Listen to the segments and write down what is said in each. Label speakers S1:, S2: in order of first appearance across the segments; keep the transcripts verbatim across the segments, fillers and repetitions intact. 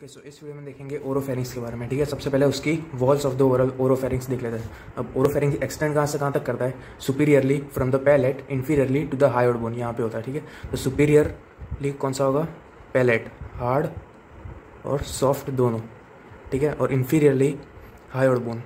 S1: Okay so इस video में देखेंगे ओरोफेरिंक्स के बारे में। ठीक है, सबसे पहले उसकी walls of the oral oropharynx देख लेते हैं। अब ओरोफेरिंक्स एक्सटेंड कहाँ से कहाँ तक करता है? Superiorly from the palate, inferiorly to the hyoid bone, यहाँ पे होता है। ठीक है, तो सुपीरियरली कौन सा होगा? पैलेट, हार्ड और सॉफ्ट दोनों। ठीक है, और इंफीरियरली हायोड बोन।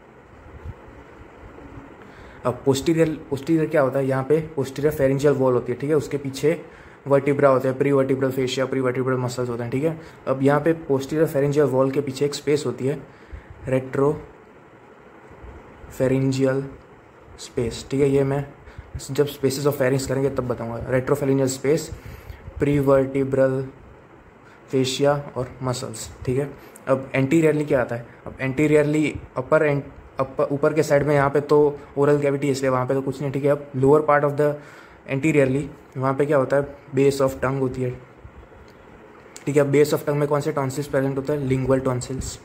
S1: अब पोस्टीरियर पोस्टीरियर क्या होता है? यहाँ पे पोस्टीरियर फेरेंजियल वॉल होती है। ठीक है, उसके पीछे वर्टिब्रा होते हैं, pre vertebral fascia, pre vertebral muscles होते हैं। ठीक है, अब यहाँ पे पोस्टीरियर फेरेंजियल वॉल के पीछे एक स्पेस होती है, रेट्रो फेरेंजियल स्पेस। ठीक है, ये मैं जब स्पेसेस ऑफ फेरिंग्स करेंगे तब बताऊंगा। Retro pharyngeal space, pre vertebral fascia और मसल्स। ठीक है, अब एंटीरियरली क्या आता है? अब एंटीरियरली अपर एंड अपर ऊपर के साइड में यहाँ पे तो ओरल कैविटी है, इसलिए वहाँ पे तो कुछ नहीं। ठीक है, अब lower part of the anteriorly वहाँ पे क्या होता है? बेस ऑफ टंग होती है। ठीक है, बेस ऑफ टंग में कौन से टॉन्सिल्स प्रेजेंट होता है? Lingual tonsils.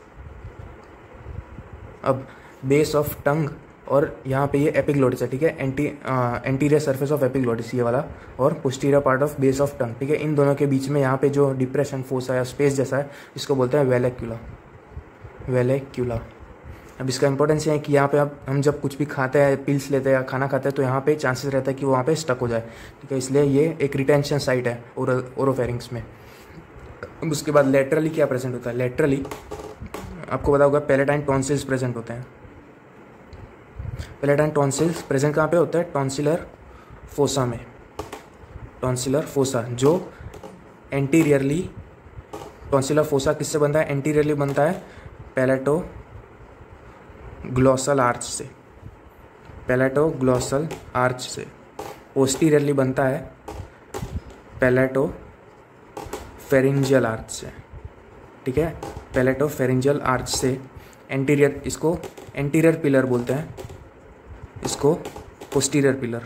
S1: अब बेस ऑफ टंग और यहाँ पे ये एपिग्लोटिस है। ठीक है, anti anterior surface of epiglottis ये वाला, और posterior part of base of tongue. ठीक है, इन दोनों के बीच में यहाँ पे जो डिप्रेशन फोसा या स्पेस जैसा है, इसको बोलते हैं वेलेक्यूला। वेलेक्यूला। अब इसका इंपॉर्टेंस ये है कि यहाँ पे अब हम जब कुछ भी खाते हैं, पिल्स लेते हैं या खाना खाते हैं, तो यहाँ पे चांसेस रहता है कि वो वहाँ पे स्टक हो जाए। ठीक है, इसलिए ये एक रिटेंशन साइट है ओरल ओरोफेरिंक्स में। अब उसके बाद लेटरली क्या प्रेजेंट होता है? लेटरली आपको पता होगा पैलेटाइन टॉन्सिल्स प्रेजेंट होते हैं। पैलेटाइन टॉन्सिल्स प्रेजेंट कहाँ पे होता है? टॉन्सिलर फोसा में। टॉन्सिलर फोसा जो एंटीरियरली, टॉन्सिलर फोसा किससे बनता है? एंटीरियरली बनता है पैलेटो ग्लॉसल आर्च से। पैलेटो ग्लॉसल आर्च से। पोस्टीरियरली बनता है पैलेटो फेरिंजियल आर्च से। ठीक है, पैलेटो फेरिंजियल आर्च से। एंटीरियर, इसको एंटीरियर पिलर बोलते हैं, इसको पोस्टीरियर पिलर।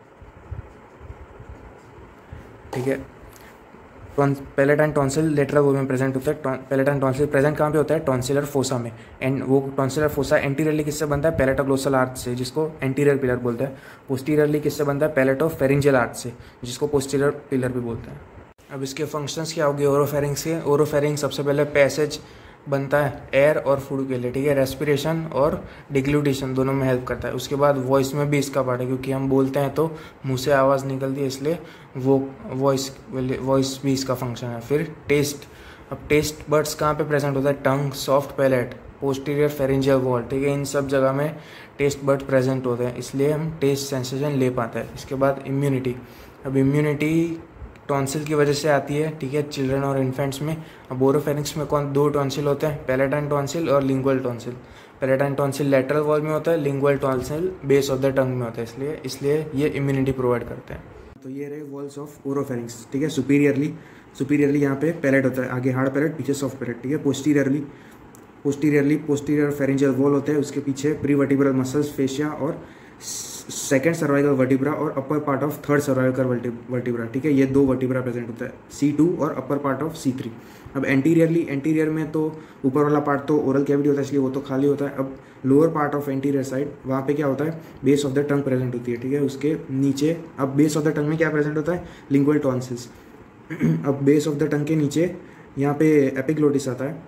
S1: ठीक है, पैलेटाइन टॉन्सिल लेटरल वॉल में प्रेजेंट होता है। पैलेटाइन टॉन्सिल प्रेजेंट कहाँ पे होता है? टॉन्सिलर फोसा में। एंड वो टॉन्सिलर फोसा एंटीरियरली किससे बनता है? पैलेटोग्लोसल आर्च से, जिसको एंटीरियर पिलर बोलते हैं। पोस्टीरियरली किससे बनता है? पैलेटो फेरिंजियल आर्च से, जिसको पोस्टीरियर पिलर भी बोलते हैं। अब इसके फंक्शंस क्या होंगे ओरोफेरिंक्स के? ओरोफेरिंक्स सबसे पहले पैसेज बनता है एयर और फूड के लिए। ठीक है, रेस्पिरेशन और डिग्लूटेशन दोनों में हेल्प करता है। उसके बाद वॉइस में भी इसका पार्ट है, क्योंकि हम बोलते हैं तो मुंह से आवाज़ निकलती है, इसलिए वो वॉइस वॉइस भी इसका फंक्शन है। फिर टेस्ट। अब टेस्ट बर्ड्स कहाँ पे प्रेजेंट होता है? Tongue, soft palate, posterior pharyngeal wall. ठीक है, इन सब जगह में टेस्ट बर्ड प्रेजेंट होते हैं, इसलिए हम टेस्ट सेंसेशन ले पाते हैं। इसके बाद इम्यूनिटी। अब इम्यूनिटी टॉन्सिल की वजह से आती है। ठीक है, चिल्ड्रन और इन्फेंट्स में। अब ओरोफेरिंक्स में कौन दो टॉन्सिल होते हैं? पैलेटाइन टॉन्सिल और lingual tonsil. Palatine tonsil lateral wall में होता है, lingual tonsil base of the tongue में होता है, इसलिए इसलिए ये इम्यूनिटी प्रोवाइड करते हैं। तो ये रहे वॉल्स ऑफ ओरोफेरिंक्स। ठीक है, सुपीरियरली सुपीरियरली यहाँ पे पैलेट होता है, आगे हार्ड पैलेट, पीछे सॉफ्ट पैलेट। ठीक है, posteriorly posteriorly posterior pharyngeal wall होते हैं, उसके पीछे प्री वर्टिब्रल मसल्स, फेशिया और सेकेंड सर्वाइकल वर्टिब्रा और upper part of third cervical vertebra. ठीक है, ये दो वर्टिब्रा प्रेजेंट होता है, सी टू और upper part of C three. अब एंटीरियरली एंटीरियर में तो ऊपर वाला पार्ट तो ओरल कैविटी होता है, इसलिए वो तो खाली होता है। अब lower part of anterior side, वहाँ पे क्या होता है? Base of the tongue present होती है। ठीक है, उसके नीचे अब बेस ऑफ द टंग में क्या प्रेजेंट होता है? Lingual tonsils. अब बेस ऑफ द टंग के नीचे यहाँ पे एपिग्लोटिस आता है।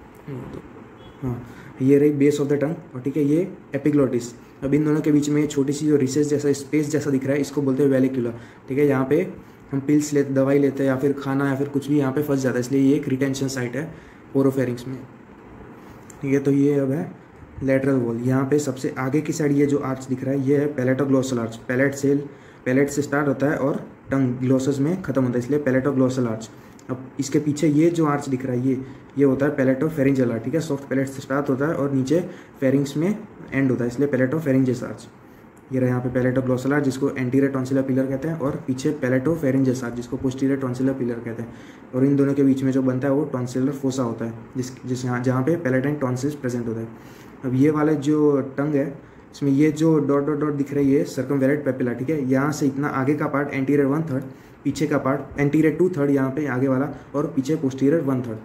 S1: हाँ, ये रही बेस ऑफ द टंग, और ठीक है ये एपिग्लोटिस। अब इन दोनों के बीच में छोटी सी जो रिसेस जैसा स्पेस जैसा दिख रहा है, इसको बोलते हैं वेलिक्यूला। ठीक है, यहाँ पे हम पिल्स लेते, दवाई लेते हैं या फिर खाना या फिर कुछ भी यहाँ पे फंस जाता है, इसलिए ये एक रिटेंशन साइट है ओरोफेरिंक्स में। ठीक है, तो ये अब है लेटरल वॉल। यहाँ पे सबसे आगे की साइड ये जो आर्च दिख रहा है, ये है पैलेटोग्लोसल आर्च। पैलेट से पैलेट से स्टार्ट होता है और टंग ग्लोसस में खत्म होता है, इसलिए पैलेटोग्लोसल आर्च। अब इसके पीछे ये जो आर्च दिख रहा है, ये ये होता है पैलेटो फेरिंजियल आर्च। ठीक है, सॉफ्ट पैलेट से स्टार्ट होता है और नीचे फेरिंग्स में एंड होता है, इसलिए पैलेटो फेरिंजियस आर्च। ये रहा यहाँ पे पैलेटो ग्लोसल आर्च, जिसको एंटीरियर टॉन्सिलर पिलर कहते हैं, और पीछे पैलेटो फेरिंजियस आर्च, जिसको पोस्टीरियर टॉन्सिलर पिलर कहते हैं। और इन दोनों के बीच में जो बनता है वो टॉन्सिलर फोसा होता है, जिस जिस यहाँ जहाँ पे पैलेटाइन टॉन्सिल्स प्रेजेंट होता है। अब ये वाले जो टंग है, इसमें ये जो डॉट डॉट डॉट दिख रही है सर्कमवेलेट पेपिला। ठीक है, यहाँ से इतना आगे का पार्ट एंटीरियर वन थर्ड, पीछे का पार्ट एंटीरियर टू थर्ड, यहाँ पे आगे वाला, और पीछे पोस्टीरियर वन थर्ड।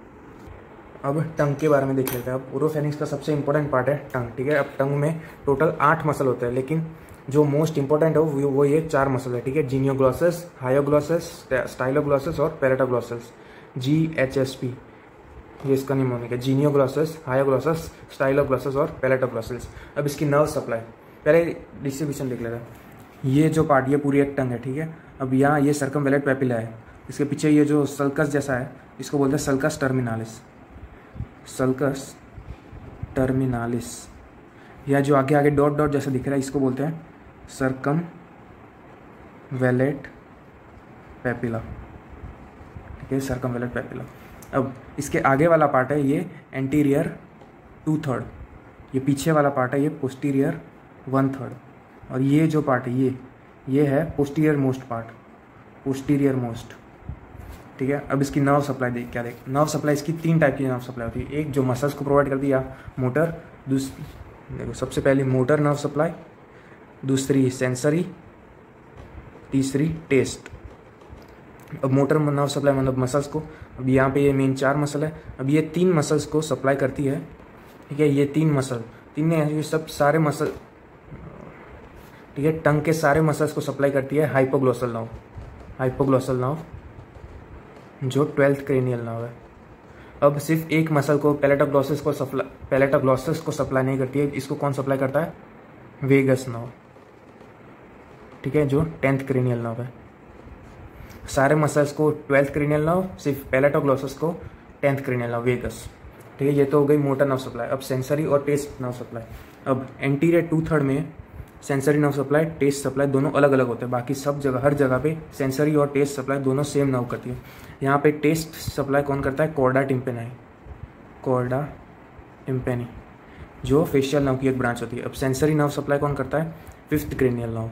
S1: अब टंग के बारे में देख लेते हैं। अब ओरोफेरिंक्स का सबसे इंपॉर्टेंट पार्ट है टंग। ठीक है, अब टंग में टोटल आठ मसल होते हैं, लेकिन जो मोस्ट इंपॉर्टेंट है वो वो ये चार मसल है। ठीक है, जीनियोग्लॉसस, हायोग्लॉसस, स्टाइलोग्लॉसस और palatoglossus, G H S P. ये इसका निमोनिक है, जीनियोग्लॉसस, हायोग्लॉसस, स्टाइलोग्लॉसस और पैलेटोग्लॉसस। अब इसकी नर्व सप्लाई, पहले डिस्ट्रीब्यूशन लिख लेते हैं। ये जो पार्ट, ये पूरी एक टंग है, ठीक है। अब यहाँ ये सर्कमवेलेंट पेपिला है, इसके पीछे ये जो सल्कस जैसा है इसको बोलते हैं सल्कस टर्मिनालिस, सल्कस टर्मिनालिस। या जो आगे आगे डॉट डॉट जैसा दिख रहा है इसको बोलते हैं सर्कमवेलेंट पेपिला, ठीक है, सर्कमवेलेंट पेपिला। अब इसके आगे वाला पार्ट है ये एंटीरियर टू थर्ड, ये पीछे वाला पार्ट है ये पोस्टीरियर वन थर्ड, और ये जो पार्ट है ये ये है posterior most part, posterior most, ठीक है। अब इसकी नर्व सप्लाई देख, क्या देख, नर्व सप्लाई इसकी तीन टाइप की नर्व सप्लाई होती है। एक जो मसल्स को प्रोवाइड करती है या मोटर, दूसरी देखो सबसे पहली मोटर नर्व सप्लाई, दूसरी सेंसरी, तीसरी टेस्ट। अब मोटर नर्व सप्लाई मतलब मसल्स को, अब यहाँ पे ये मेन चार मसल है, अब ये तीन मसल्स को सप्लाई करती है, ठीक है। ये तीन मसल, तीन ये सब सारे मसल, ठीक है, टंग के सारे मसल्स को सप्लाई करती है हाइपोग्लोसल नर्व, हाइपोग्लोसल नर्व जो ट्वेल्थ क्रेनियल नर्व है। अब सिर्फ एक मसल को, पैलेटोग्लॉसस को सप्लाई, पैलेटोग्लॉसस को सप्लाई नहीं करती है, इसको कौन सप्लाई करता है, वेगस नर्व, ठीक है, जो टेंथ क्रेनियल नर्व है। सारे मसल्स को ट्वेल्थ क्रेनियल नर्व, सिर्फ पैलेटोग्लॉसस को टेंथ क्रेनियल नर्व, वेगस, ठीक है। ये तो हो गई मोटर नर्व सप्लाई। अब सेंसरी और टेस्ट नर्व सप्लाई। अब एंटीरियर टू थर्ड में sensory nerve supply, taste supply दोनों अलग अलग होते हैं, बाकी सब जगह हर जगह पे सेंसरी और टेस्ट सप्लाई दोनों सेम नर्व करती है। यहाँ पे टेस्ट सप्लाई कौन करता है, कॉर्डा टिम्पेनी, कॉर्डा टिम्पेनी जो फेशियल नर्व की एक ब्रांच होती है। अब सेंसरी नर्व सप्लाई कौन करता है, फिफ्थ क्रेनियल नर्व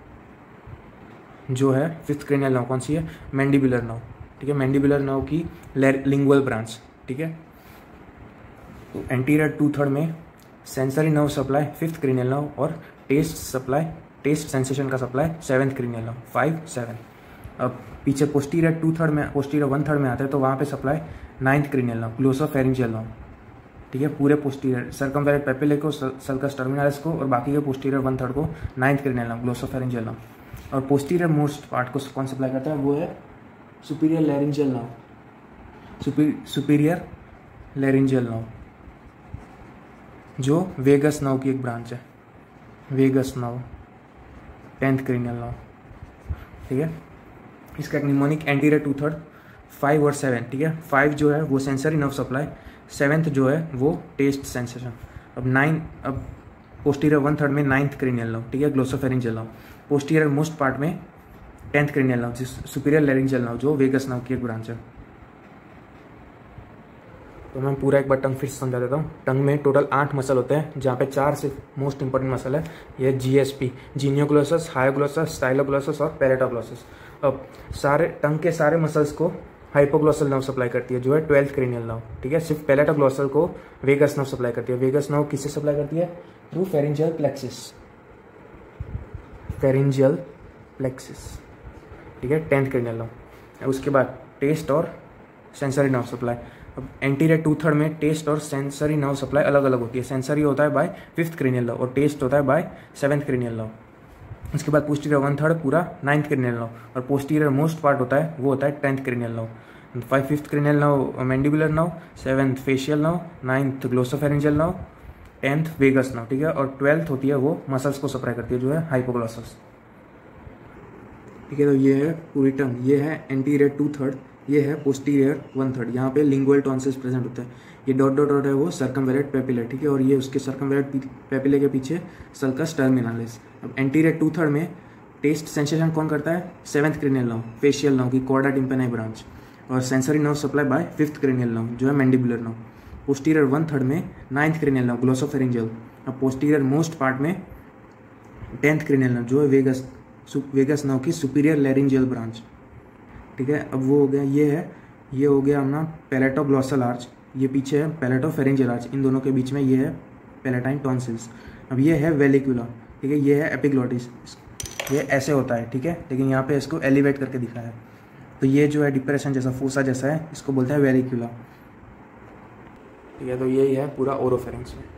S1: जो है, फिफ्थ क्रेनियल नर्व कौन सी है, मैंडिबुलर नर्व, ठीक है, मैंडिबुलर नर्व की लिंगुअल ब्रांच, ठीक है। तो एंटीरियर टू थर्ड में sensory nerve supply fifth cranial nerve और टेस्ट सप्लाई, टेस्ट सेंसेशन का supply seventh cranial nerve, five seven. अब पीछे पोस्टीरियर टू थर्ड में, पोस्टीरियर वन थर्ड में आते हैं तो वहाँ पे supply ninth cranial nerve, glossopharyngeal nerve, ठीक है, पूरे पोस्टीरियर सर्कमवेलेंट पेपिले को, सल्कस टर्मिनालिस को और बाकी के पोस्टीरियर वन थर्ड को ninth cranial nerve, glossopharyngeal nerve. और पोस्टीरियर मोस्ट पार्ट को कौन सप्लाई करता है, वो है superior laryngeal nerve, superior laryngeal nerve जो वेगस नर्व की एक ब्रांच है, vagus nerve, tenth cranial nerve, ठीक है। इसका एक mnemonic anterior two third, five और सेवन, ठीक है। फाइव जो है वो सेंसरी नर्व सप्लाई, सेवेंथ जो है वो टेस्ट सेंसेशन। अब नाइन, अब पोस्टीरियर वन थर्ड में नाइन्थ क्रेनियल नर्व, ठीक है, glossopharyngeal nerve. Posterior most part में tenth cranial nerve, superior laryngeal nerve जो वेगस नर्व की एक ब्रांच है। तो मैं पूरा एक बार टंग फिर समझा देता हूँ। टंग में टोटल आठ मसल होते हैं, जहाँ पे चार से मोस्ट इंपॉर्टेंट मसल है, ये जीएसपी, जीनियोग्लोसस, हायोग्लोसस, स्टाइलोग्लोसस और पैलेटोग्लोसस। अब सारे टंग के सारे मसल्स को हाइपोग्लोसल नर्व सप्लाई करती है जो है ट्वेल्थ क्रेनियल नर्व, ठीक है। सिर्फ पैलेटोग्लोसल को वेगस नर्व सप्लाई करती है। वेगस नर्व किससे सप्लाई करती है, through pharyngeal plexus, pharyngeal plexus, ठीक है, टेंथ क्रेनियल नर्व। उसके बाद टेस्ट और सेंसरी नर्व सप्लाई। अब एंटीरियर टू थर्ड में टेस्ट और सेंसरी नर्व सप्लाई अलग अलग होती है। सेंसरी होता है बाय फिफ्थ क्रेनियल नर्व और टेस्ट होता है बाय सेवेंथ क्रेनियल नर्व। उसके बाद पोस्टीरियर वन थर्ड पूरा नाइन्थ क्रेनियल नर्व और पोस्टीरियर मोस्ट पार्ट होता है वो होता है tenth cranial nerve. Five fifth cranial nerve mandibular nerve, seventh facial nerve, ninth glossopharyngeal nerve, tenth vagus nerve, ठीक है। और ट्वेल्थ होती है वो मसल्स को सप्लाई करती है जो है हाइपोग्लोसस, ठीक है। तो ये है पूरी टंग, ये है एंटीरियर टू थर्ड, ये है पोस्टीरियर वन थर्ड। यहाँ पे लिंगुअल टॉन्सिल्स प्रेजेंट होता है। ये डॉट डॉट डॉट है वो सर्कमवेलेंट पेपिला, ठीक है। और ये उसके सर्कमवेलेंट पेपिले के पीछे सल्कस टर्मिनालिस। अब एंटीरियर टू थर्ड में टेस्ट सेंसेशन कौन करता है, seventh cranial nerve, facial nerve की कॉर्डा टिम्पेनी ब्रांच। और sensory nerve supply by fifth cranial nerve जो है mandibular nerve. Posterior one third में नाइन्थ क्रेनियल नर्व, ग्लोसोफेरिंजियल। अब पोस्टीरियर मोस्ट पार्ट में टेंथ क्रेनियल नर्व जो है वेगस, वेगस नर्व की सुपीरियर लैरिंजियल ब्रांच, ठीक है। अब वो हो गया, ये है, ये हो गया अपना पैलेटोग्लॉसल आर्च, ये पीछे है पैलेटोफेरिंजियल आर्च, इन दोनों के बीच में ये है पैलेटाइन टॉन्सिल्स। अब ये है वेलिकुला, ठीक है, ये है एपिग्लोटिस, ये ऐसे होता है, ठीक है, लेकिन यहाँ पे इसको एलिवेट करके दिखाया है। तो ये जो है डिप्रेशन जैसा, फोसा जैसा है, इसको बोलते हैं वेलिकुला, ठीक है। तो यही है पूरा ओरोफेरिंक्स में।